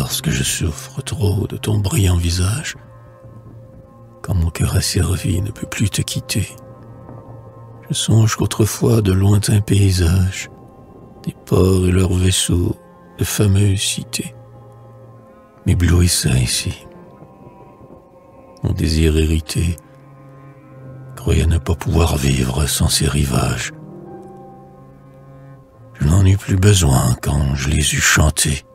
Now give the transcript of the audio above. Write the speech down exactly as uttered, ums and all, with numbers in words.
parce que je souffre trop de ton brillant visage. Quand mon cœur asservi ne peut plus te quitter, je songe qu'autrefois de lointains paysages, des ports et leurs vaisseaux, de fameuses cités, m'éblouissaient ici. Mon désir hérité croyait ne pas pouvoir vivre sans ces rivages. Je n'en eus plus besoin quand je les eus chantés.